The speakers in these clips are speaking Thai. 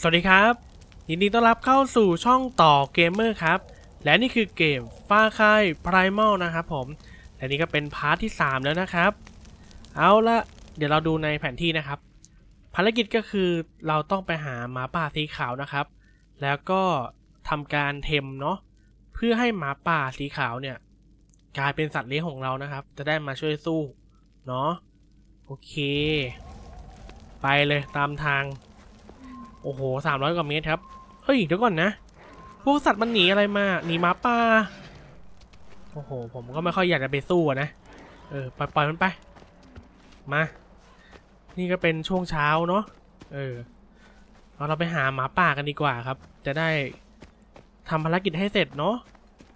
สวัสดีครับยินดีต้อนรับเข้าสู่ช่องต่อเกมเมอร์ครับและนี่คือเกมฟาคายไพรมัลนะครับผมและนี่ก็เป็นพาร์ทที่3แล้วนะครับเอาละเดี๋ยวเราดูในแผนที่นะครับภารกิจก็คือเราต้องไปหาหมาป่าสีขาวนะครับแล้วก็ทำการเทมเนาะเพื่อให้หมาป่าสีขาวเนี่ยกลายเป็นสัตว์เลี้ยงของเรานะครับจะได้มาช่วยสู้เนาะโอเคไปเลยตามทางโอ้โห300 กว่าเมตรครับเฮ้ยเดี๋ยวก่อนนะพวกสัตว์มันหนีอะไรมาหนีหมาป่าโอ้โหผมก็ไม่ค่อยอยากจะไปสู้นะปล่อยมันไปมานี่ก็เป็นช่วงเช้าเนาะเราไปหาหมาป่ากันดีกว่าครับจะได้ทำภารกิจให้เสร็จเนาะ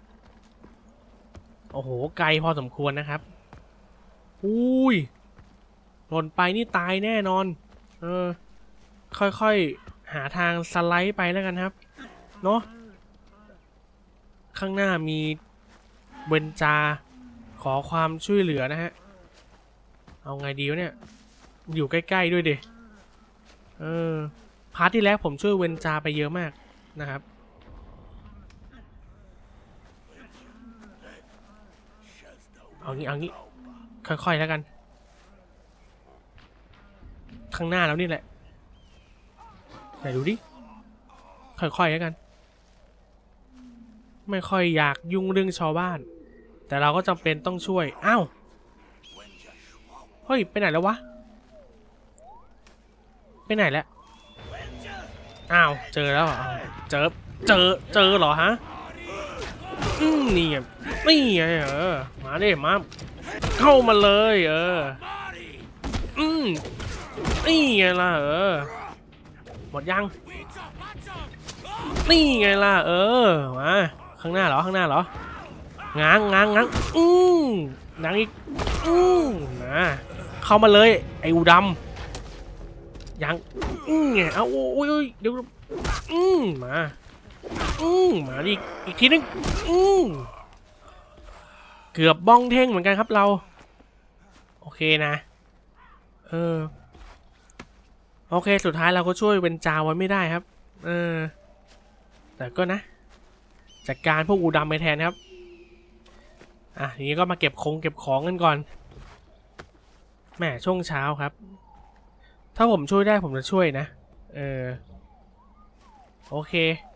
โอ้โหไกลพอสมควรนะครับอุ้ยหล่นไปนี่ตายแน่นอนค่อยๆหาทางสไลด์ไปแล้วกันครับเนาะข้างหน้ามีเวนจาขอความช่วยเหลือนะฮะเอาไงดีวะเนี่ยอยู่ใกล้ๆด้วยดิพาร์ทที่แล้วผมช่วยเวนจาไปเยอะมากนะครับเอางี้ค่อยๆแล้วกันข้างหน้าแล้วนี่แหละไหนดูดิค่อยๆแล้วกันไม่ค่อยอยากยุ่งเรื่องชาวบ้านแต่เราก็จำเป็นต้องช่วยอ้าวเฮ้ยไปไหนแล้ววะไปไหนแล้วอ้าวเจอแล้วเจอเหรอฮะนี่ไงมาดิมาเข้ามาเลยนี่ไงล่ะหมดยังนี่ไงล่ะมาข้างหน้าเหรอง้างง้างอีกนะเข้ามาเลยไอ้อูดำยังไงเอาโอ้ยเดี๋ยวมาดิอีกทีนึงเกือบบ้องเท่งเหมือนกันครับเราโอเคนะโอเคสุดท้ายเราก็ช่วยเวนจาไว้ไม่ได้ครับแต่ก็นะจัดการพวกอูดำไปแทนครับทีนี้ก็มาเก็บของกันก่อนแหมช่วงเช้าครับถ้าผมช่วยได้ผมจะช่วยนะโอเค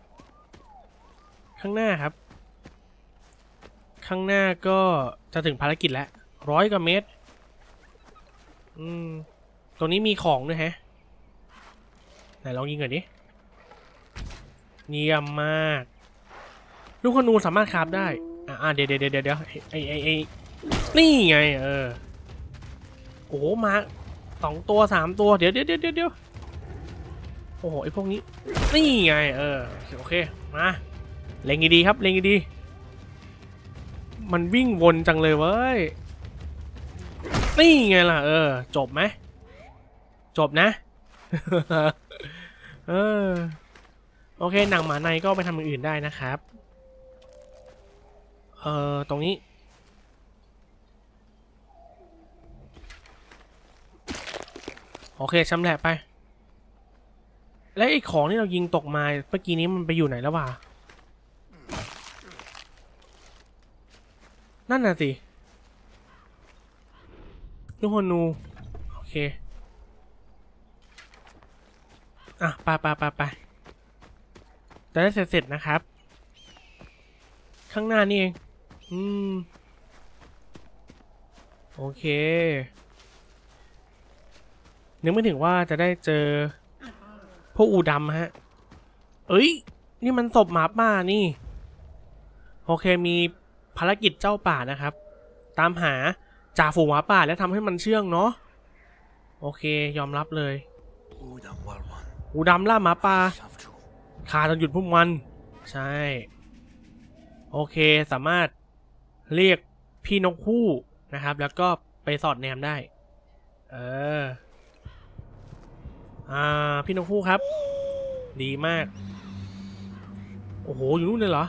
ข้างหน้าครับข้างหน้าก็จะถึงภารกิจแล้ว100 กว่าเมตรตรงนี้มีของด้วยฮะไหนลองยิงหน่อยดิเยี่ยมมากลูกธนูสามารถคราฟได้เดี๋ยวไอ้นี่ไงโอ้โหมา2 ตัว 3 ตัวเดี๋ยวโอ้โหไอ้พวกนี้นี่ไงโอเคมาเล็งดีครับเล็งดีมันวิ่งวนจังเลยเว้ยนี่ไงล่ะจบไหมจบนะโอเคหนังหมาในก็ไปทำอย่างอื่นได้นะครับตรงนี้โอเคชำแหละไปและไอ้ของที่เรายิงตกมาเมื่อกี้นี้มันไปอยู่ไหนแล้ววะนั่นน่ะสิลูกธนูโอเคไปจะได้เสร็จนะครับข้างหน้านี่เองโอเคนึกไม่ถึงว่าจะได้เจอพวกอูดำฮะนี่มันศพหมาป่านี่โอเคมีภารกิจเจ้าป่านะครับตามหาจ่าฝูงหมาป่าและทำให้มันเชื่องเนาะโอเคยอมรับเลยอูดำล่าหมาป่าข้าต้องหยุดพวกมันใช่โอเคสามารถเรียกพี่นกคู่นะครับแล้วก็ไปสอดแนมได้พี่นกคู่ครับดีมากโอ้โหอยู่นู่นเลยเหรอ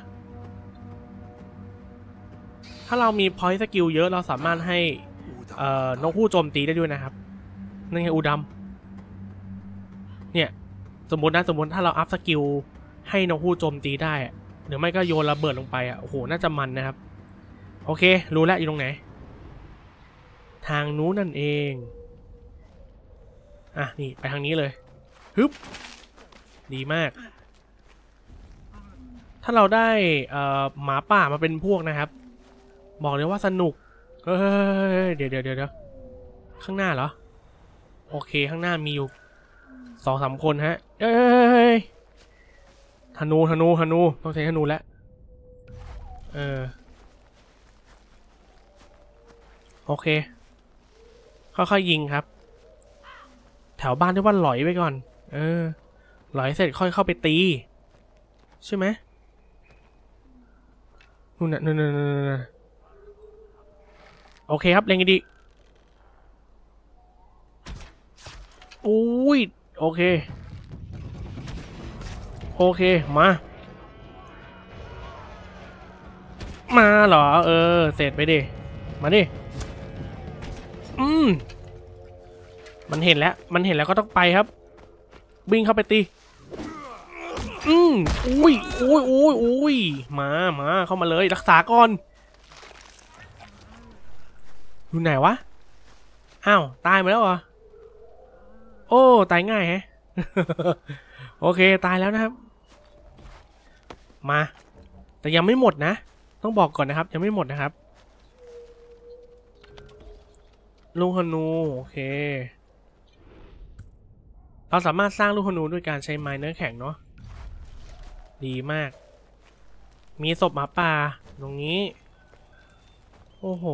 ถ้าเรามี point skill เยอะเราสามารถให้นกคู่โจมตีได้ด้วยนะครับนั่นไงอูดำเนี่ยสมมติถ้าเราอัพสกิลให้นกฮูกโจมตีได้หรือไม่ก็โยนระเบิดลงไปโอ้โหน่าจะมันนะครับโอเครู้แล้วอยู่ตรงไหนทางนู้นนั่นเองนี่ไปทางนี้เลยฮึบดีมากถ้าเราได้หมาป่ามาเป็นพวกนะครับบอกเลยว่าสนุกเดี๋ยวข้างหน้าเหรอโอเคข้างหน้ามีอยู่2-3 คนฮะธนูต้องใช้ธนูแล้วโอเคค่อยๆยิงครับแถวบ้านที่ว่าหลอยไปก่อนหลอยเสร็จค่อยเข้าไปตีใช่ไหมนู่นโอเคครับเล็งดีอุ้ยโอเคมาเหรอเสร็จไปดิมาดิมันเห็นแล้วก็ต้องไปครับวิ่งเข้าไปตีอุ้ยมาเข้ามาเลยรักษาก่อนอยู่ไหนวะอ้าวตายไปแล้วเหรอโอ้ตายง่ายแฮะ โอเคตายแล้วนะครับมาแต่ยังไม่หมดนะต้องบอกก่อนนะครับยังไม่หมดนะครับลูกธนูโอเคเราสามารถสร้างลูกธนูด้วยการใช้ไม้เนื้อแข็งเนาะดีมากมีศพหมาป่าตรงนี้โอ้โห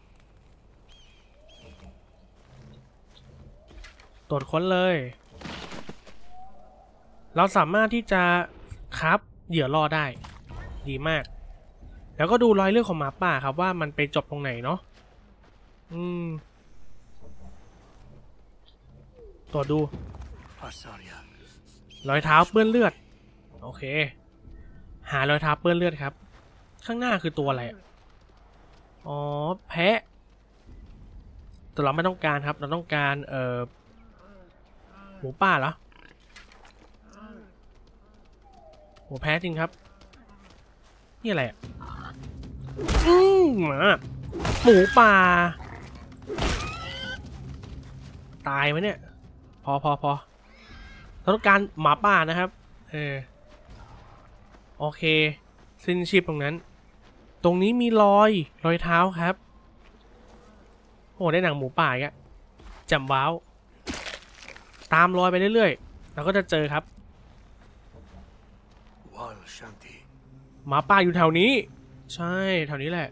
ตรวจค้นเลยเราสามารถที่จะคับเหยื่อล่อได้ดีมากแล้วก็ดูรอยเลือดของหมาป่าครับว่ามันไปจบตรงไหนเนาะตรวจดูรอยเท้าเปื้อนเลือดโอเคหารอยเท้าเปื้อนเลือดครับข้างหน้าคือตัวอะไรอ๋อแพะแต่เราไม่ต้องการครับเราต้องการหมูป่าเหรอหมูแพะจริงครับนี่อะไรมาหมูป่าตายไหมเนี่ยพอเราต้องการหมาป่านะครับโอเคสิ้นชีพตรงนั้นตรงนี้มีรอยเท้าครับโอ้ได้หนังหมูป่าอ่ะจำว้าวตามรอยไปเรื่อยๆเราก็จะเจอครับหมาป่าอยู่แถวนี้ใช่แถวนี้แหละ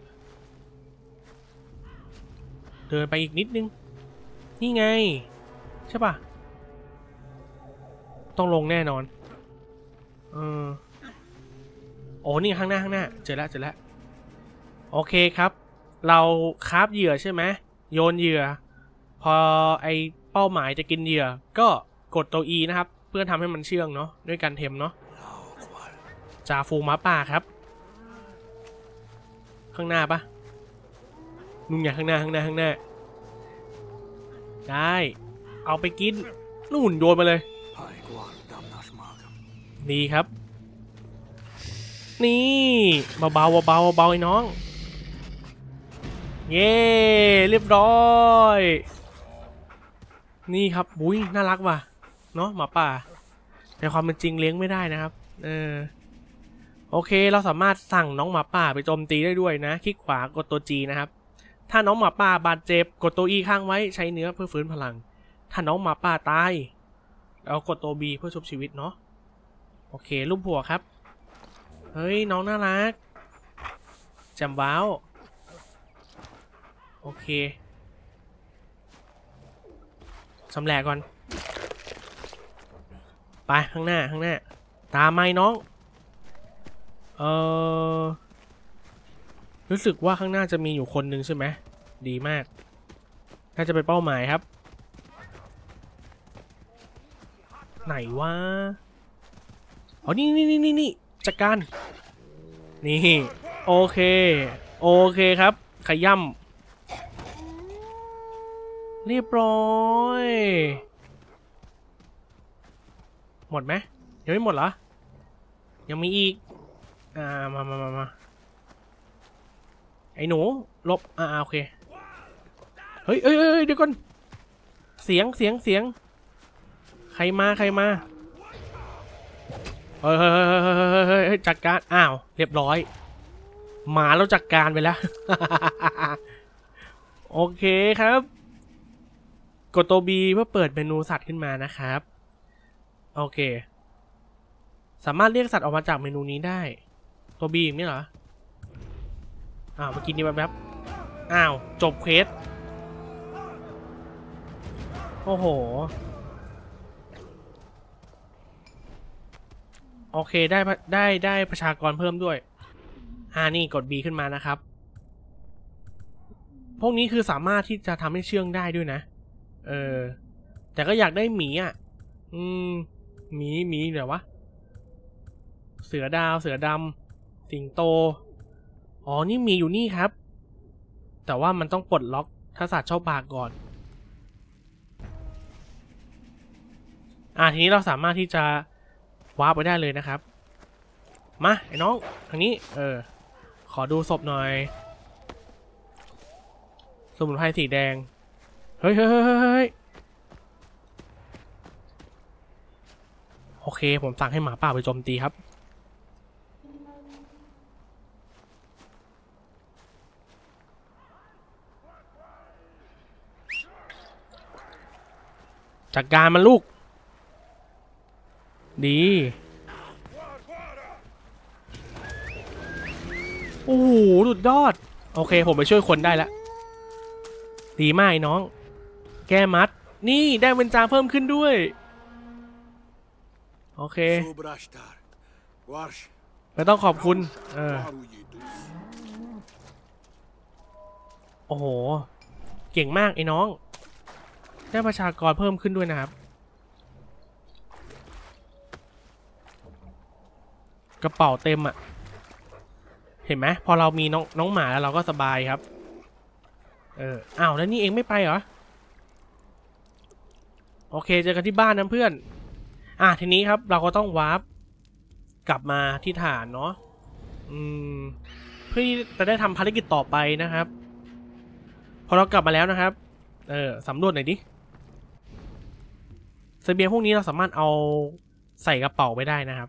เดินไปอีกนิดนึงนี่ไงใช่ป่ะต้องลงแน่นอนโอ้นี่ข้างหน้าเจอแล้วโอเคครับเราคาบเหยื่อใช่ไหมโยนเหยื่อพอไอเป้าหมายจะกินเหยื่อก็กดตัว E นะครับเพื่อทำให้มันเชื่องเนาะด้วยการเทมเนาะจ่าฝูงหมาป่าครับข้างหน้าปะนู่นไงข้างหน้าได้เอาไปกินนู่นโยนมาเลยดีครับนี่เบาไอ้น้องเย้เรียบร้อยนี่ครับบุ้ยน่ารักว่ะเนาะหมาป่าแต่ความเป็นจริงเลี้ยงไม่ได้นะครับโอเคเราสามารถสั่งน้องหมาป่าไปโจมตีได้ด้วยนะคลิกขวากดตัว G นะครับถ้าน้องหมาป่าบาดเจ็บกดตัว E ค้างไว้ใช้เนื้อเพื่อฟื้นพลังถ้าน้องหมาป่าตายเรากดตัว B เพื่อชุบชีวิตเนาะโอเครูปหัวครับเฮ้ยน้องน่ารักจำว้าวโอเคสำแหลกก่อนไปข้างหน้าตามไม้น้องรู้สึกว่าข้างหน้าจะมีอยู่คนหนึ่งใช่ไหมดีมากน่าจะเป็นเป้าหมายครับไหนวะอ๋อนี่จัดการนี่โอเคครับขย่ำเรียบร้อยหมหมดไหมยังไม่หมดเหรอยังมีอีกมาไอ้หนูลบโอเคเฮ้ยเดี๋ยวก่อนเสียงใครมาเฮ้ยจัดการอ้าวเรียบร้อยหมาเราจัดการไปแล้ว โอเคครับกดตัว B เพื่อเปิดเมนูสัตว์ขึ้นมานะครับโอเคสามารถเรียกสัตว์ออกมาจากเมนูนี้ได้ตัว B อย่างนี้เหรอเมื่อกี้นี้แบบจบเควสโอ้โหโอเคได้ประชากรเพิ่มด้วยนี่กด B ขึ้นมานะครับพวกนี้คือสามารถที่จะทำให้เชื่องได้ด้วยนะแต่ก็อยากได้หมีหมีเดี๋ยววะเสือดาวเสือดำสิงโตนี่มีอยู่นี่ครับแต่ว่ามันต้องปลดล็อกถ้าสัตว์เช่าป่าก่อนทีนี้เราสามารถที่จะวาร์ปไปได้เลยนะครับมาไอ้น้องทางนี้ขอดูศพหน่อยสมุนไพรสีแดงเฮ้ยโอเคผมสั่งให้หมาป่าไปโจมตีครับจัดการมันลูกดีโอ้โหสุดยอดโอเคผมไปช่วยคนได้แล้วดีมากน้องแก้มัดนี่ได้เวนจาเพิ่มขึ้นด้วยโอเคไม่ต้องขอบคุณโอ้โหเก่งมากไอ้น้องได้ประชากรเพิ่มขึ้นด้วยนะครับกระเป๋าเต็มเห็นไหมพอเรามีน้องหมาแล้วเราก็สบายครับแล้วนี่เองไม่ไปเหรอโอเคเจอกันที่บ้านนะเพื่อนทีนี้ครับเราก็ต้องวาร์ปกลับมาที่ฐานเนาะเพื่อที่จะได้ทำภารกิจต่อไปนะครับพอเรากลับมาแล้วนะครับสำรวจหน่อยดิเสบียงพวกนี้เราสามารถเอาใส่กระเป๋าไปได้นะครับ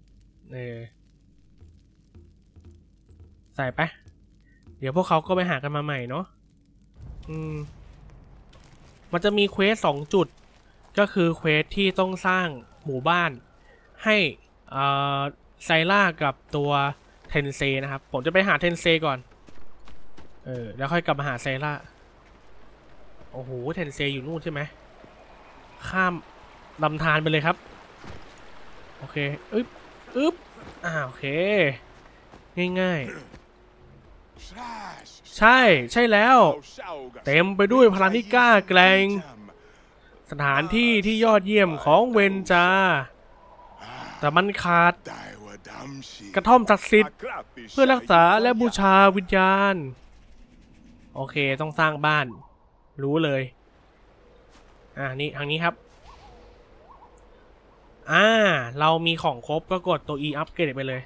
ใส่ไปเดี๋ยวพวกเขาก็ไปหากันมาใหม่เนาะมันจะมีเควส2 จุดก็คือเควสที่ต้องสร้างหมู่บ้านให้ไซล่ากับตัวเทนเซนะครับผมจะไปหาเทนเซก่อนแล้วค่อยกลับมาหาไซล่าโอ้โหเทนเซอยู่นู่นใช่ไหมข้ามลำธารไปเลยครับโอเคอึ๊บโอเคง่ายๆใช่แล้วเต็มไปด้วยพลังที่กล้าแกร่งสถานที่ที่ยอดเยี่ยมของเวนจาแต่มันขาดกระท่อมศักดิ์สิทธิ์เพื่อรักษาและบูชาวิญญาณโอเคต้องสร้างบ้านรู้เลยนี่ทางนี้ครับเรามีของครบก็กดตัว E อัปเกรดไปเลย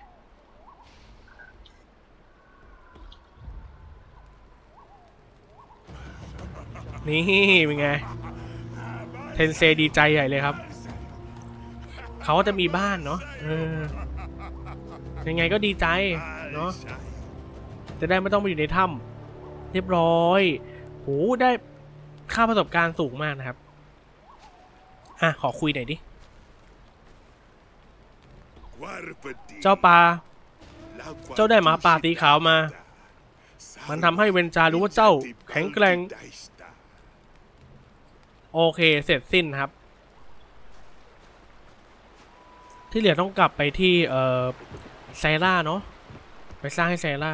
นี่เป็นไงเทนเซดีใจใหญ่เลยครับเขาจะมีบ้านเนาะยังไงก็ดีใจเนาะจะได้ไม่ต้องไปอยู่ในถ้ำเรียบร้อยโหได้ค่าประสบการณ์สูงมากนะครับขอคุยหน่อยดิเจ้าปลาเจ้าได้หมาป่าตีขาวมามันทำให้เวนจารู้ว่าเจ้าแข็งแกร่งโอเคเสร็จสิ้นครับที่เหลือต้องกลับไปที่ไซล่าเนาะไปสร้างให้ไซล่า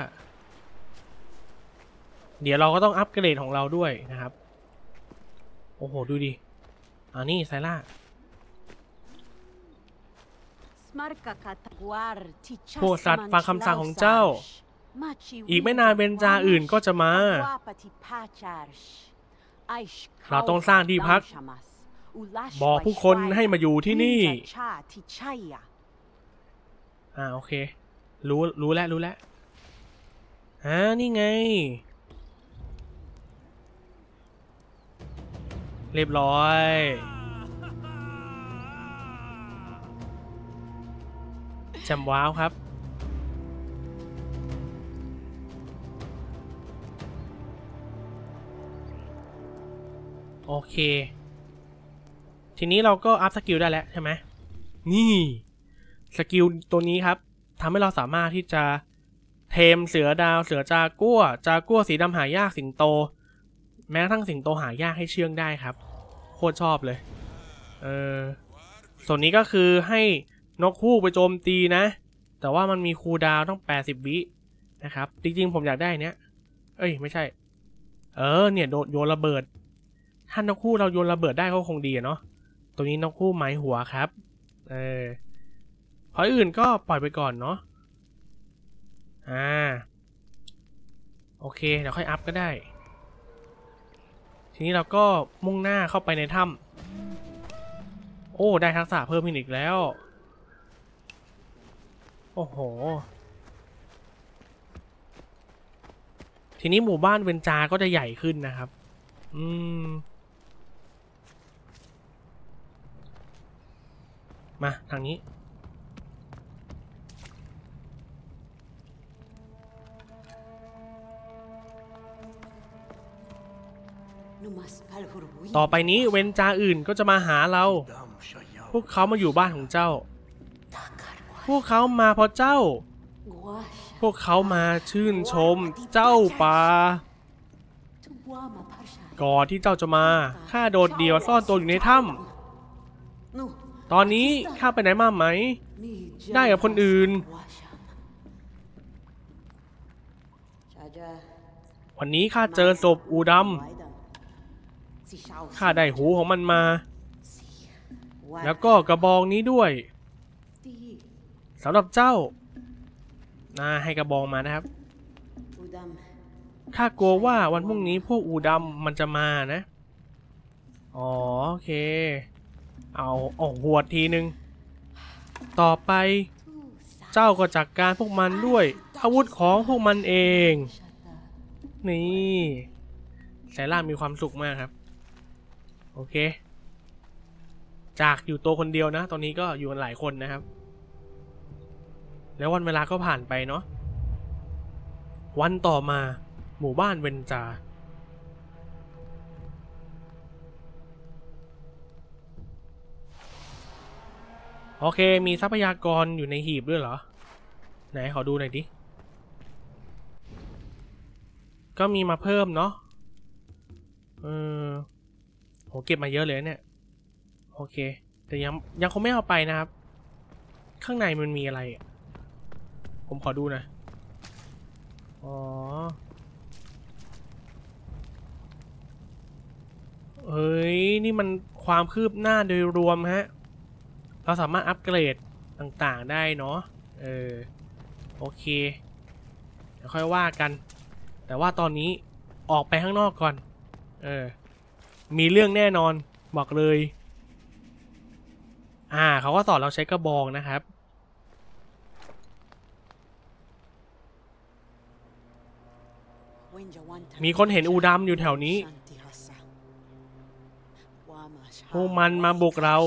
เดี๋ยวเราก็ต้องอัปเกรดของเราด้วยนะครับโอ้โหดูดินี่ไซล่าพวกสัตว์ฟังคำสั่งของเจ้าอีกไม่นานเบนจาอื่นก็จะมาเราต้องสร้างที่พักบอกผู้คนให้มาอยู่ที่นี่โอเครู้แล้วนี่ไงเรียบร้อยจำว้าวครับโอเคทีนี้เราก็อัพสกิลได้แล้วใช่ไหมนี่สกิลตัวนี้ครับทำให้เราสามารถที่จะเทมเสือดาวเสือจากัวสีดำหายากสิงโตแม้กระทั่งสิงโตหายากให้เชื่องได้ครับโคตรชอบเลยส่วนนี้ก็คือให้นกฮูกไปโจมตีนะแต่ว่ามันมีคูลดาวน์ต้อง80 วินะครับจริงๆผมอยากได้เนี้ยไม่ใช่เนี่ยโยนระเบิดถ้านกฮูกเราโยนระเบิดได้ก็คงดีเนาะตัวนี้นกฮูกไม้หัวครับเพราะอื่นก็ปล่อยไปก่อนเนาะโอเคเดี๋ยวค่อยอัพก็ได้ทีนี้เราก็มุ่งหน้าเข้าไปในถ้ำโอ้ได้ทักษะเพิ่มอีกแล้วโอ้โหทีนี้หมู่บ้านเวนจาก็จะใหญ่ขึ้นนะครับมาทางนี้ต่อไปนี้เวนจาอื่นก็จะมาหาเราพวกเขามาอยู่บ้านของเจ้าพวกเขามาเพราะเจ้าพวกเขามาชื่นชมเจ้าป่าก่อนที่เจ้าจะมาข้าโดดเดี่ยวซ่อนตัวอยู่ในถ้ำตอนนี้ข้าไปไหนมาไหมได้กับคนอื่นวันนี้ข้าเจอศพอูดำข้าได้หูของมันมาแล้วก็กระบองนี้ด้วยสำหรับเจ้าให้กระบองมานะครับข้ากลัวว่าวันพรุ่งนี้พวกอูดำมันจะมานะโอเคเอาหัวทีนึงต่อไปเจ้าก็จัดการพวกมันด้วยอาวุธของพวกมันเองนี่แซล่ามีความสุขมากครับโอเคจากอยู่ตัวคนเดียวนะตอนนี้ก็อยู่กันหลายคนนะครับแล้ววันเวลาก็ผ่านไปเนาะวันต่อมาหมู่บ้านเวนจาโอเคมีทรัพยากรอยู่ในหีบด้วยเหรอไหนขอดูหน่อยดิก็มีมาเพิ่มเนาะโหเก็บมาเยอะเลยเนี่ยโอเคแต่ยังคงไม่เอาไปนะครับข้างในมันมีอะไรผมขอดูหน่อยเฮ้ยนี่มันความคืบหน้าโดยรวมฮะเราสามารถอัปเกรดต่างๆได้เนาะโอเคเดี๋ยวค่อยว่ากันแต่ว่าตอนนี้ออกไปข้างนอกก่อนมีเรื่องแน่นอนบอกเลยเขาก็สอนเราใช้กระบองนะครับมีคนเห็นอูดำอยู่แถวนี้พวกมันมาบุกเรา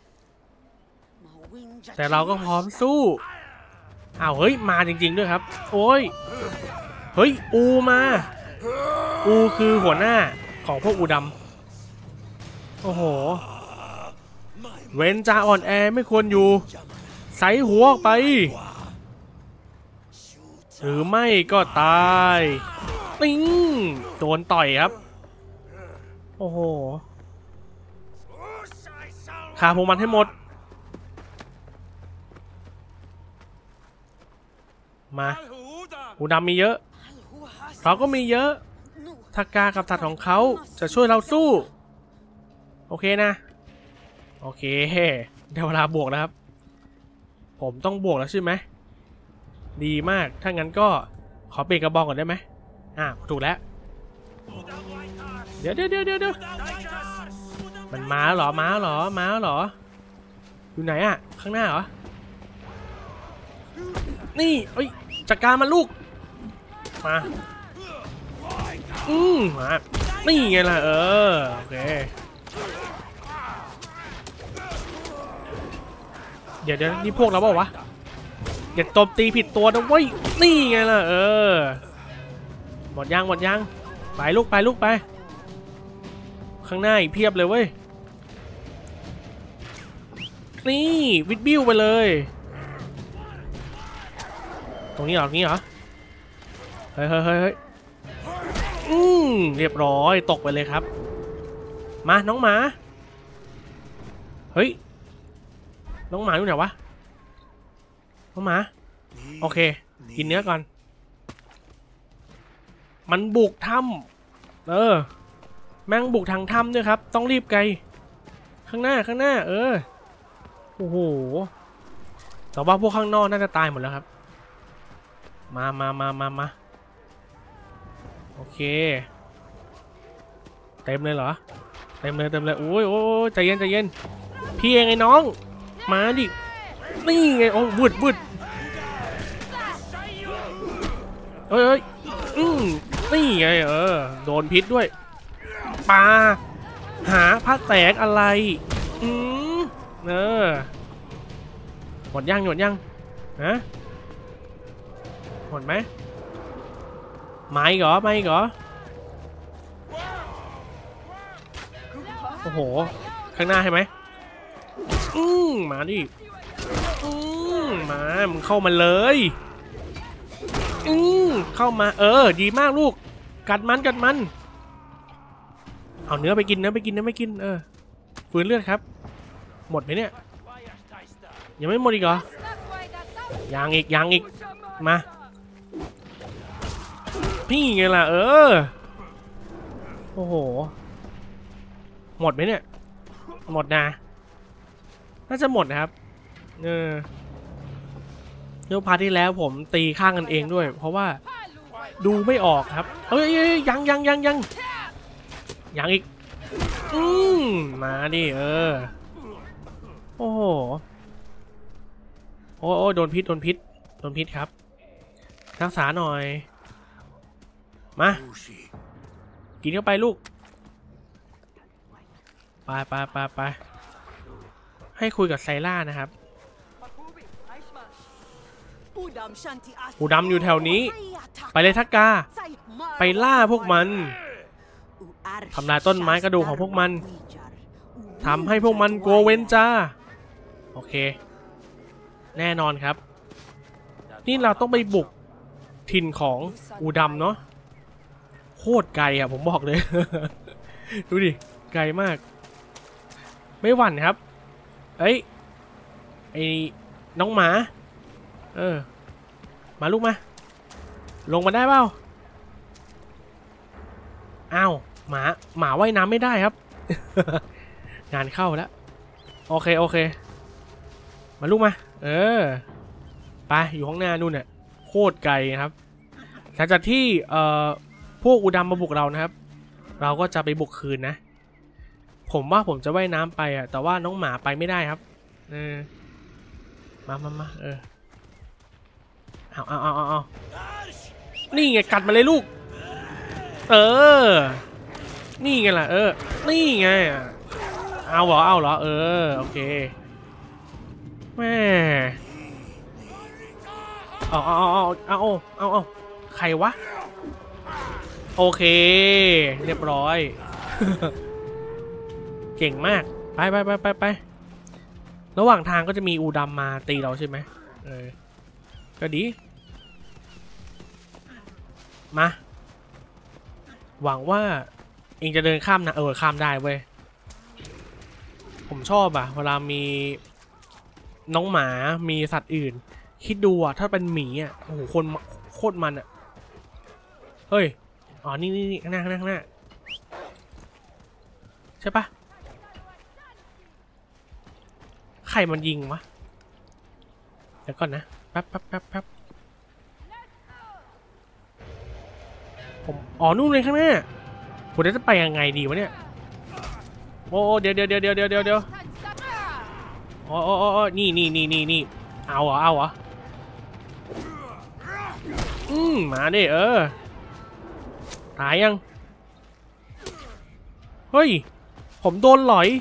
แต่เราก็พร้อมสู้เฮ้ยมาจริงๆด้วยครับโอ้ยเฮ้ยอูมาอูคือหัวหน้าของพวกอูดำโอ้โหเวนจาอ่อนแอไม่ควรอยู่ใส่หัวออกไปหรือไม่ก็ตายติ้งโดนต่อยครับโอ้โหฆ่าพวกมันให้หมดมาอูดำมีเยอะเราก็มีเยอะทากากับสัตว์ของเขาจะช่วยเราสู้โอเคนะโอเคได้เวลาบวกแล้วครับผมต้องบวกแล้วใช่ไหมดีมากถ้างั้นก็ขอเปลี่ยนกระบองก่อนได้ไหมถูกแล้วเดี๋ยวมันมาเหรอมาเหรอมาเหรออยู่ไหนอะข้างหน้าเหรอนี่เอ้ยจัดการมันลูกมามานี่ไงล่ะโอเคเดี๋ยวนี่พวกเราเปล่าวะอย่าโจมตีผิดตัวนะเว้ยนี่ไงล่ะหมดยังไปลูกไปข้างหน้าอีกเพียบเลยเว้ยนี่วิดบิ้วไปเลยตรงนี้เหรอเฮ้ยเรียบร้อยตกไปเลยครับมาน้องหมาเฮ้ยน้องหมาอยู่ไหนวะน้องหมาโอเคกินเนื้อก่อนมันบุกถ้ำแม่งบุกทางถ้ำด้วยครับต้องรีบไกลข้างหน้าโอ้โหแต่ว่าพวกข้างนอกน่าจะตายหมดแล้วครับมาโอเคเต็มเลยเหรอเต็มเลยโอ้ยใจเย็นพี่เองไอ้น้องมาดินี่ไงโอ้วืดเอ้ยนี่ไงโดนพิษด้วยปลาหาผ้าแตกอะไรหมดยังฮะหมดไหมไม่เหรอโอ้โหข้างหน้าใช่ไหมมาดิมามึงเข้ามาเลยเข้ามาดีมากลูกกัดมันเอาเนื้อไปกินฟื้นเลือดครับหมดไหมเนี่ยยังไม่หมดอีกเหรอยังอีกมาพี่ไงล่ะโอ้โหหมดไหมเนี่ยหมดนะน่าจะหมดนะครับเมื่อพาร์ทที่แล้วผมตีข้างกันเองด้วยเพราะว่าดูไม่ออกครับยังอีกมาดิโอ้โหโอ้โดนพิษครับรักษาหน่อยมากินเข้าไปลูกไปให้คุยกับไซล่านะครับปูดำอยู่แถวนี้ไปเลยทักกาไปล่าพวกมันทำลายต้นไม้กระดูกของพวกมันทำให้พวกมันโกเวนจ้าโอเคแน่นอนครับนี่เราต้องไปบุกถิ่นของอูดำเนาะโคตรไกลอ่ะผมบอกเลย ดูดิไกลมากไม่หวั่นครับไอ้น้องหมามาลูกมาลงมาได้เปล่าอ้าวหมาว่ายน้ำไม่ได้ครับ งานเข้าแล้วโอเคมาลูกมาไปอยู่ข้างหน้านู่นเนี่ยโคตรไกลครับหลังจากที่พวกอุดมมาบุกเรานะครับเราก็จะไปบุกคืนนะผมว่าผมจะว่ายน้ำไปอ่ะแต่ว่าน้องหมาไปไม่ได้ครับมาเอานี่ไงกัดมาเลยลูกนี่ไงล่ะนี่ไงเอาเหรอโอเคแม่เอาใครวะโอเคเรียบร้อย เก่งมากไประหว่างทางก็จะมีอูดำมาตีเราใช่ไหมก็ดีมาหวังว่าเองจะเดินข้ามนะข้ามได้เว้ยผมชอบอ่ะเวลามีน้องหมามีสัตว์อื่นคิดดูอ่ะถ้าเป็นหมีอ่ะโอ้โหคนโคตรมันอ่ะเฮ้ยอ๋อนี่ข้างหน้าใช่ปะใครมันยิงวะเดี๋ยวก่อนนะแป๊บผมนู่นเลยข้างหน้าผมจะไปยังไงดีวะเนี่ยโอ้เดี๋ยวโอ้นี่เอาเหรอมาดิตายยังเฮ้ยผมโดนหลอย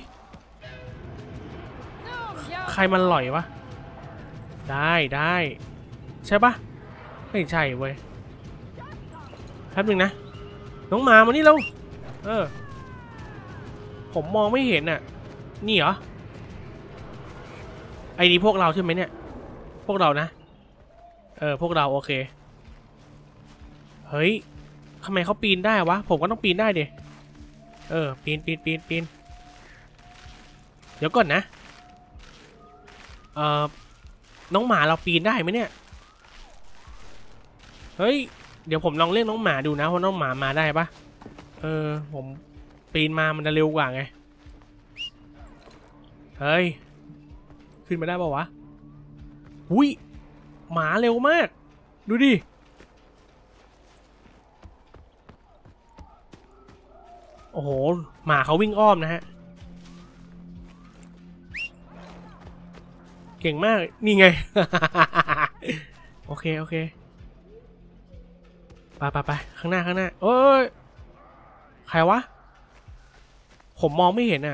ใครมันหลอยวะได้ใช่ปะไม่ใช่เว้ยแป๊บนึงนะน้องหมามานี่เราผมมองไม่เห็นอ่ะนี่เหรอไอ้นี่พวกเราใช่ไหมเนี่ยพวกเรานะพวกเราโอเคเฮ้ยทำไมเขาปีนได้วะผมก็ต้องปีนได้ดิปีนเดี๋ยวก่อนนะน้องหมาเราปีนได้ไหมเนี่ยเฮ้ยเดี๋ยวผมลองเรียกน้องหมาดูนะว่าน้องหมามาได้ปะผมปีนมามันจะเร็วกว่าไงเฮ้ยขึ้นมาได้ปะวะอุ้ยหมาเร็วมากดูดิโอ้โหหมาเขาวิ่งอ้อมนะฮะเก่งมากนี่ไง โอเคไปข้างหน้าเอ้ยใครวะผมมองไม่เห็นอ่ะ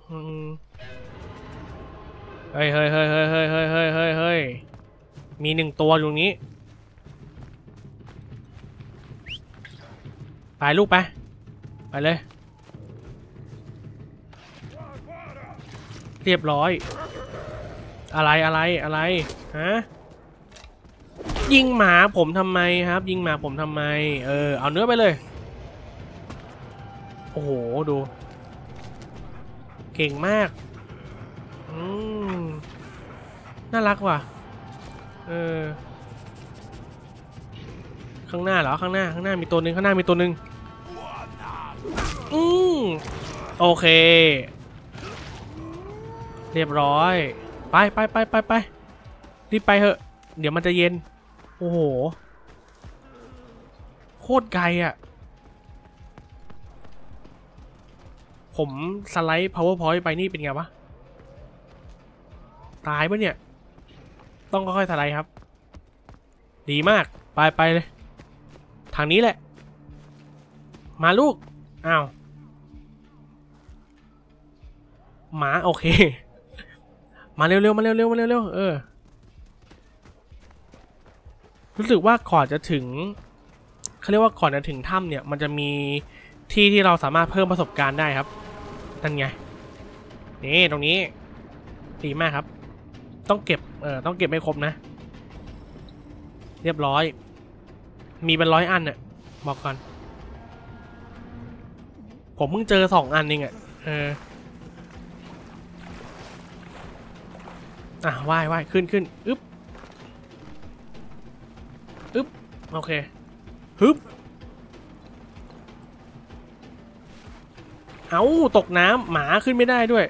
เฮ้ยมีหนึ่งตัวอยู่ตรงนี้ไปลูกไปเลยเรียบร้อยอะไรฮะยิงหมาผมทำไมครับยิงหมาผมทำไมเอาเนื้อไปเลยโอ้โหดูเก่งมากน่ารักว่ะข้างหน้าเหรอข้างหน้ามีตัวหนึ่งโอเคเรียบร้อยไปรีบไปเถอะเดี๋ยวมันจะเย็นโอ้โหโคตรไกลอ่ะผมสไลด์ powerpoint ไปนี่เป็นไงวะตายปะเนี่ยต้องค่อยๆสไลด์ครับดีมากไปเลยทางนี้แหละมาลูกอ้าวหมาโอเคมาเร็วรู้สึกว่าก่อนจะถึงเขาเรียกว่าก่อนจะถึงถ้ำเนี่ยมันจะมีที่เราสามารถเพิ่มประสบการณ์ได้ครับนั่นไงนี่ตรงนี้ดีมากครับต้องเก็บให้ครบนะเรียบร้อยมีเป็น100 อันเนี่ยบอกก่อนผมเพิ่งเจอ2 อันเองอ่ะว่ายขึ้นอึ๊บโอเคฮึบเอาตกน้ำหมาขึ้นไม่ได้ด้วย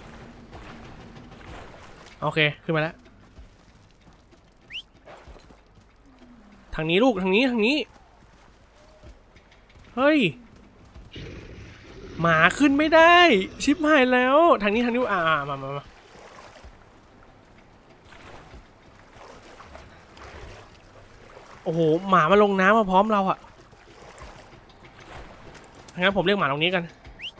โอเคขึ้นมาแล้วทางนี้ลูกทางนี้เฮ้ยหมาขึ้นไม่ได้ชิบหายแล้วทางนี้มาโอ้โหหมามาลงน้ำมาพร้อมเราอะงั้นผมเรียกหมาตรงนี้กัน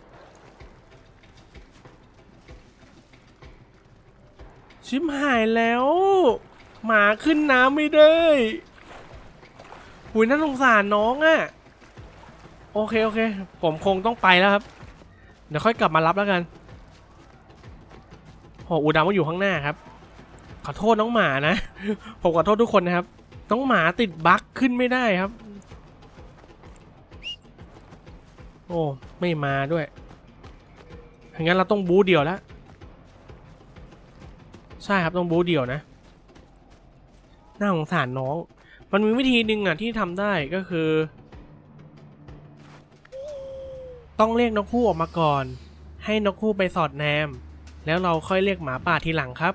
ชิบหายแล้วหมาขึ้นน้ำไม่ได้หุยน่าสงสารน้องอะโอเคผมคงต้องไปแล้วครับเดี๋ยวค่อยกลับมารับแล้วกันโอ้อูดาว่าอยู่ข้างหน้าครับขอโทษน้องหมานะผมขอโทษทุกคนนะครับน้องหมาติดบั๊กขึ้นไม่ได้ครับโอ้ไม่มาด้วยงั้นเราต้องบู๊เดี่ยวแล้วใช่ครับต้องบู๊เดี่ยวนะน่าสงสารน้องมันมีวิธีหนึ่งอ่ะที่ทำได้ก็คือต้องเรียกนกคู่ออกมาก่อนให้นกคู่ไปสอดแนมแล้วเราค่อยเรียกหมาป่าทีหลังครับ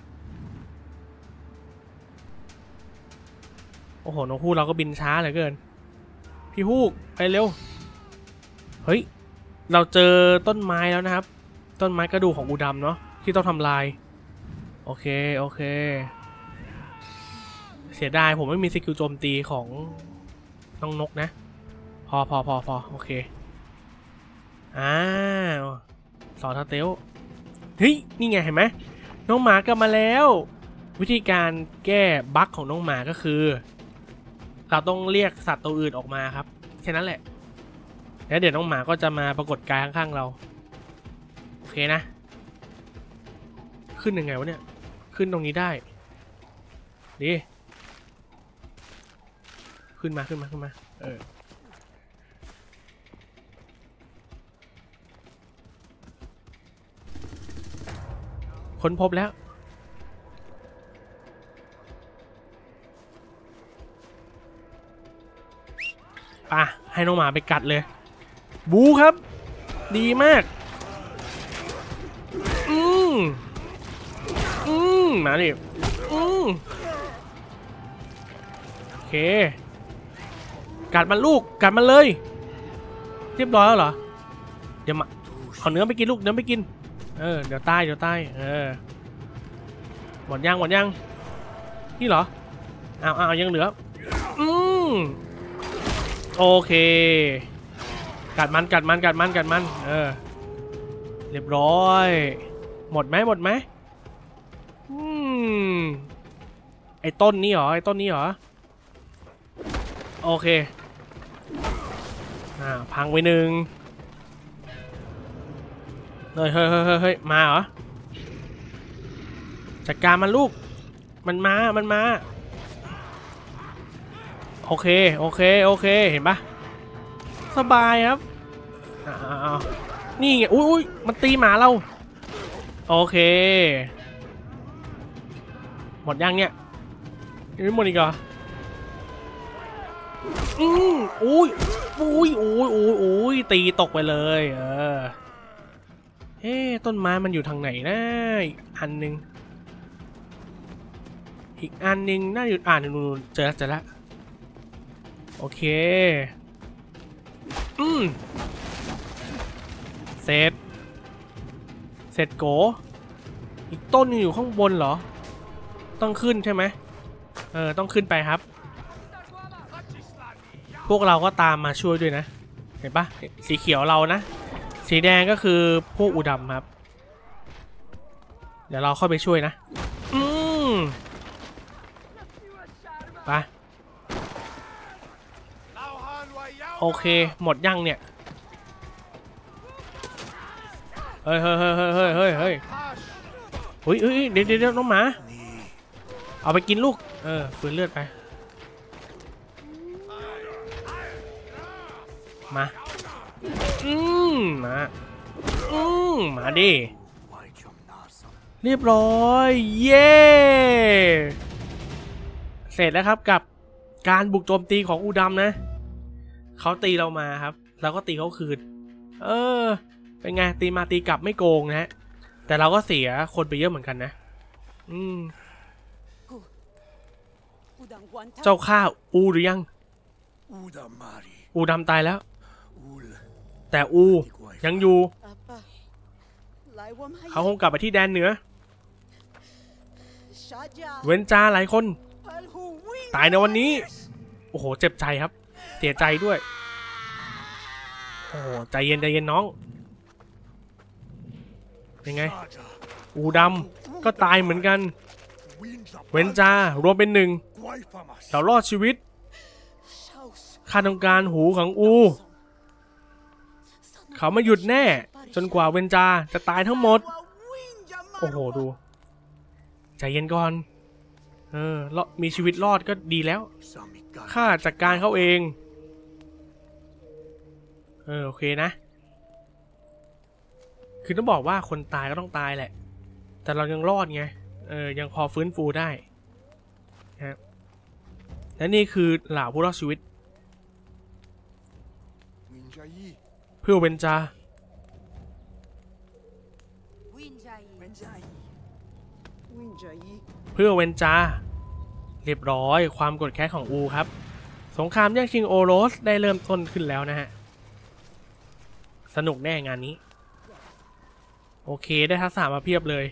โอ้โหนกฮูกเราก็บินช้าเหลือเกินพี่ฮูกไปเร็วเฮ้ยเราเจอต้นไม้แล้วนะครับต้นไม้กระดูกของอูดำเนาะที่ต้องทำลายโอเคโอเคเสียดายผมไม่มีสกิลโจมตีของน้องนกนะพอโอเคสอนสเตลเฮ้ยนี่ไงเห็นไหมน้องหมากลับมาแล้ววิธีการแก้บั๊กของน้องหมาก็คือเราต้องเรียกสัตว์ตัวอื่นออกมาครับแค่นั้นแหละแล้วเดี๋ยวน้องหมาก็จะมาปรากฏกายข้างๆเราโอเคนะขึ้นยังไงวะเนี่ยขึ้นตรงนี้ได้ดีขึ้นมาค้นพบแล้วป่ะให้น้องหมาไปกัดเลยบูครับดีมากมาดิโอเคกัดมันลูกกัดมันเลยเรียบร้อยแล้วเหรอเดี๋ยวมาเอาเนื้อไปกินลูกเนื้อไปกินเดี๋ยวตายหมดยังนี่เหรอเอายังเหลือโอเคกัดมันเรียบร้อยหมดไหมไอ้ต้นนี้เหรอโอเคพังไปหนึ่งเฮ้ยมาเหรอจัดการมันลูกมันมาโอเคเห็นปะสบายครับนี่ไงอุ้ยมันตีหมาเราโอเคหมดยังเนี่ยไม่หมดอีกเหรออุ้ยตีตกไปเลยต้นไม้มันอยู่ทางไหนนะอีกอันนึงน่าอยู่นู่นเจอแล้วโอเคเสร็จโกอีกต้นอยู่ข้างบนเหรอต้องขึ้นใช่ไหมต้องขึ้นไปครับพวกเราก็ตามมาช่วยด้วยนะเห็นปะสีเขียวเรานะสีแดงก็คือพวกอุดมครับเดี๋ยวเราเข้าไปช่วยนะไปโอเคหมดยังเนี่ยเฮ้ยเดี๋ยวน้องหมาเอาไปกินลูกฝืนเลือดไปมามาดิเรียบร้อยเย้เสร็จแล้วครับกับการบุกโจมตีของอูดำนะเขาตีเรามาครับเราก็ตีเขาคืนเป็นไงตีมาตีกลับไม่โกงนะแต่เราก็เสียคนไปเยอะเหมือนกันนะเจ้าข้าอูหรือยังอูดำตายแล้วแต่อูยังอยู่เขาคงกลับไปที่แดนเหนือเวนจาหลายคนตายในวันนี้โอ้โหเจ็บใจครับเสียใจด้วยโอ้โหใจเย็นน้องยังไงอูดำก็ตายเหมือนกันเวนจารวมเป็นหนึ่งเรารอดชีวิตข้าต้องการหูของอูเขาไม่หยุดแน่จนกว่าเวนจาจะตายทั้งหมดโอ้โหดูใจเย็นก่อนมีชีวิตรอดก็ดีแล้วข้าจัดการเขาเองโอเคนะคือต้องบอกว่าคนตายก็ต้องตายแหละแต่เรายังรอดไงยังพอฟื้นฟูได้ครับและนี่คือเหล่าผู้รอดชีวิตเพื่อเวนจาเพื่อเวนจาเรียบร้อยความโกรธแค้นของอูครับสงครามแย่งชิงโอโรสได้เริ่มต้นขึ้นแล้วนะฮะสนุกแน่งานนี้โอเคได้ทักษะมาเพียบเลย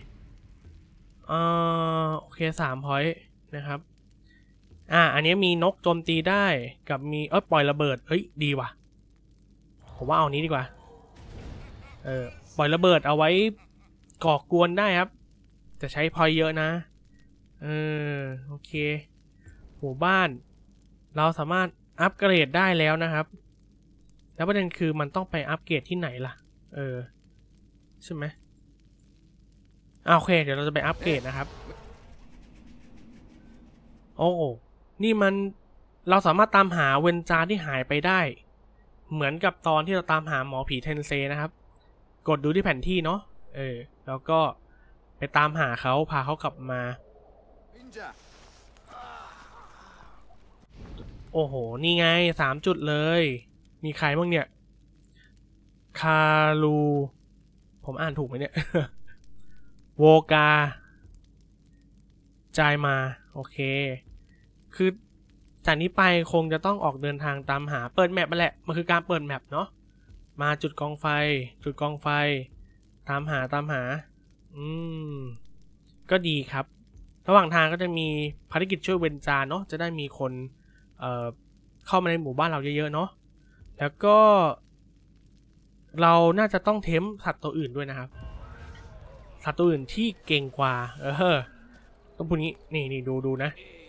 โอเค3 พอยต์นะครับอันนี้มีนกโจมตีได้กับมีปล่อยระเบิดดีว่ะผมว่าเอานี้ดีกว่าปล่อยระเบิดเอาไว้ก่อกวนได้ครับจะใช้พอยต์เยอะนะโอเคหมู่บ้านเราสามารถอัปเกรดได้แล้วนะครับแล้วประเด็นคือมันต้องไปอัปเกรดที่ไหนล่ะใช่ไหมโอเคเดี๋ยวเราจะไปอัปเกรดนะครับโอ้นี่มันเราสามารถตามหาเวนจาที่หายไปได้เหมือนกับตอนที่เราตามหาหมอผีเทนเซนะครับกดดูที่แผนที่เนาะแล้วก็ไปตามหาเขาพาเขากลับมาโอ้โหนี่ไง3 จุดเลยมีใครบ้างเนี่ยคารูผมอ่านถูกไหมเนี่ย โวกาจายมาโอเคคือจากนี้ไปคงจะต้องออกเดินทางตามหาเปิดแมปมาแหละมันคือการเปิดแมปเนาะมาจุดกองไฟตามหาก็ดีครับระหว่างทางก็จะมีภารกิจช่วยเวนจาเนาะจะได้มีคนเข้ามาในหมู่บ้านเราเยอะๆเนาะแล้วก็เราน่าจะต้องเทมสัตว์ตัวอื่นด้วยนะครับสัตว์ตัวอื่นที่เก่งกว่าต้องพูดงี้นี่ดูนะ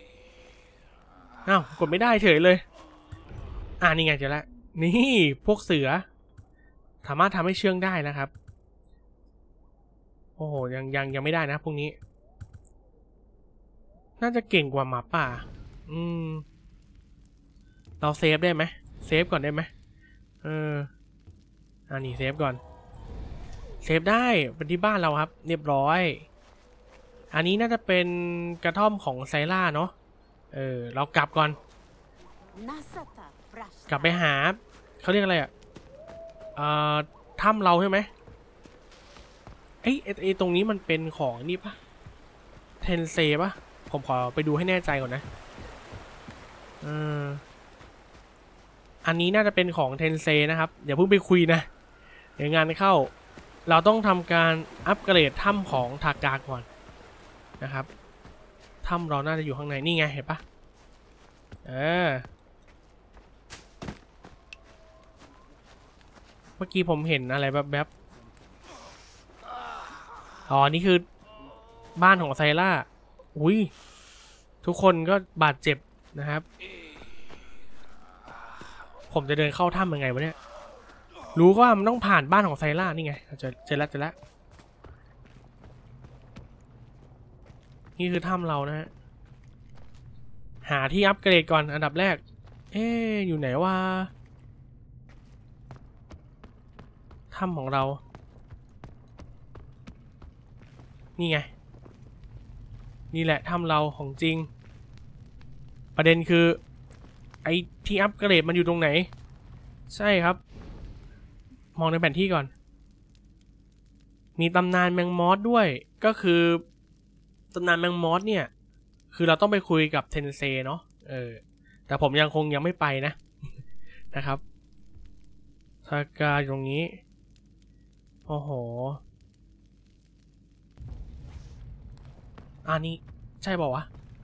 กดไม่ได้เฉยเลยนี่ไงเจอแล้วนี่พวกเสือสามารถทำให้เชื่องได้นะครับโอ้โหยังไม่ได้นะพวกนี้น่าจะเก่งกว่าหมาป่าเราเซฟได้ไหมเซฟก่อนได้ไหมนี่เซฟก่อนเซฟได้เป็นที่บ้านเราครับเรียบร้อยอันนี้น่าจะเป็นกระท่อมของไซล่าเนาะเรากลับก่อนกลับไปหาเขาเรียกอะไรถ้ำเราใช่ไหมตรงนี้มันเป็นของนี่ปะเทนเซปะผมขอไปดูให้แน่ใจก่อนนะอันนี้น่าจะเป็นของเทนเซนะครับอย่าเพิ่งไปคุยนะเดี๋ยวงานเข้าเราต้องทำการอัปเกรดถ้ำของทากาก่อนนะครับถ้ำเราน่าจะอยู่ข้างในนี่ไงเห็นปะเมื่อกี้ผมเห็นอะไรแบบนี่คือบ้านของไซล่าทุกคนก็บาดเจ็บนะครับผมจะเดินเข้าถ้ำยังไงวะเนี่ยรู้ว่ามันต้องผ่านบ้านของไซล่านี่ไงเจอแล้วนี่คือถ้ำเรานะฮะหาที่อัปเกรดก่อนอันดับแรกอยู่ไหนวะถ้ำของเรานี่ไงนี่แหละถ้ำเราของจริงประเด็นคือไอ้ที่อัปเกรดมันอยู่ตรงไหนใช่ครับมองในแผนที่ก่อนมีตำนานแมงมอสด้วยก็คือตำนานแมงมอสเนี่ยคือเราต้องไปคุยกับเทนเซเนาะแต่ผมยังไม่ไปนะครับทากาตรงนี้โอ้โหนี่ใช่ป่าววะ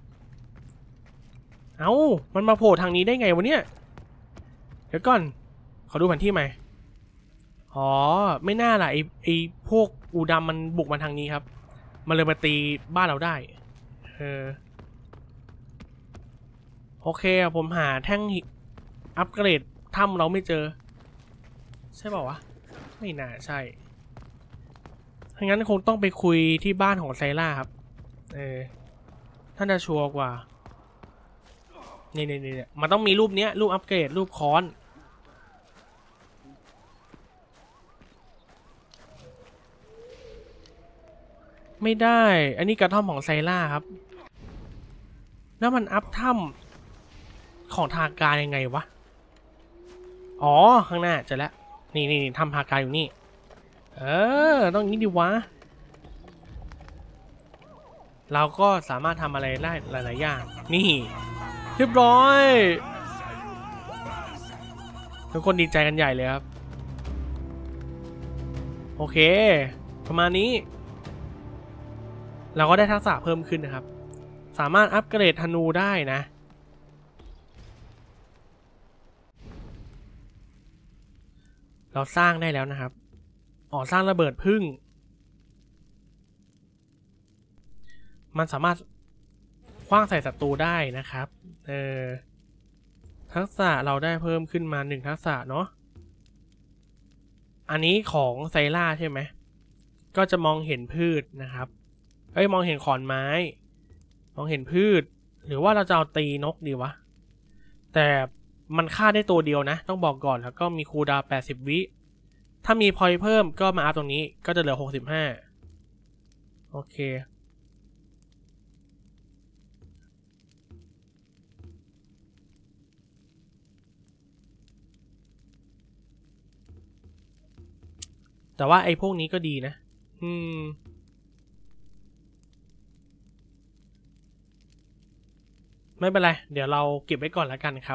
มันมาโผล่ทางนี้ได้ไงวะเนี่ยเดี๋ยวก่อนขอดูแผนที่ใหม่ไม่น่าล่ะไอพวกอูดำมันบุกมาทางนี้ครับมันเลยมาตีบ้านเราได้โอเคผมหาแท่งอัปเกรดถ้ำเราไม่เจอใช่ป่าววะไม่น่าใช่ถ้างั้นคงต้องไปคุยที่บ้านของไซล่าครับท่านจะชัวร์กว่านี่มันต้องมีรูปเนี้ยรูปอัปเกรดรูปค้อนไม่ได้อันนี้กระท่อมของไซล่าครับแล้วมันอัพถ้ำของทางการยังไงวะข้างหน้าเจอแล้วนี่ทำทางการอยู่นี่ต้องนี้ดิวะเราก็สามารถทำอะไรได้หลายๆอย่างนี่เรียบร้อยทุกคนดีใจกันใหญ่เลยครับโอเค โทประมาณนี้เราก็ได้ทักษะเพิ่มขึ้นนะครับสามารถอัปเกรดธนูได้นะเราสร้างได้แล้วนะครับสร้างระเบิดผึ้งมันสามารถขว้างใส่ศัตรูได้นะครับทักษะเราได้เพิ่มขึ้นมา1ทักษะเนาะอันนี้ของไซล่าใช่ไหมก็จะมองเห็นพืชนะครับมองเห็นขอนไม้มองเห็นพืชหรือว่าเราจะเอาตีนกดีวะแต่มันฆ่าได้ตัวเดียวนะต้องบอกก่อนแล้วก็มีคูลดาวน์80 วิถ้ามีพอยต์เพิ่มก็มาอัพตรงนี้ก็จะเหลือ65โอเคแต่ว่าไอ้พวกนี้ก็ดีนะไม่เป็นไรเดี๋ยวเราเก็บไว้ก่อนแล้วกันครับ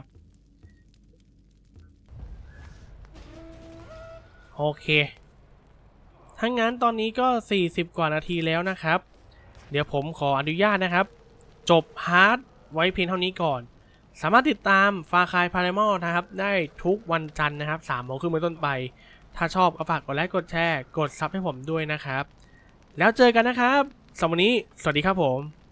โอเคถ้างั้นตอนนี้ก็40 กว่านาทีแล้วนะครับเดี๋ยวผมขออนุญาตนะครับจบพาร์ทไว้เพียงเท่านี้ก่อนสามารถติดตามฟาคายพาราเมลนะครับได้ทุกวันจันทร์นะครับ3 โมงครึ่งเป็นต้นไปถ้าชอบก็ฝากกดไลค์กดแชร์กดซับให้ผมด้วยนะครับแล้วเจอกันนะครับสำหรับวันนี้สวัสดีครับผม